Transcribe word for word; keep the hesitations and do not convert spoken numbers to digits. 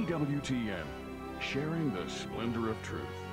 W T N, sharing the splendor of truth.